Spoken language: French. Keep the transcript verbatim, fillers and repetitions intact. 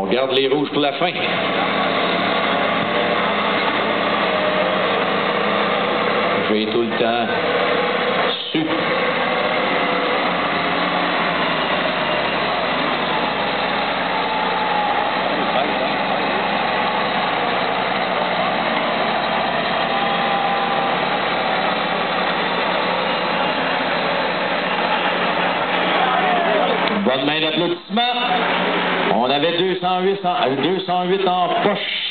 On garde les rouges pour la fin. J'ai tout le temps su. Bonne main d'applaudissement. On avait deux cent huit en, deux cent huit en poche.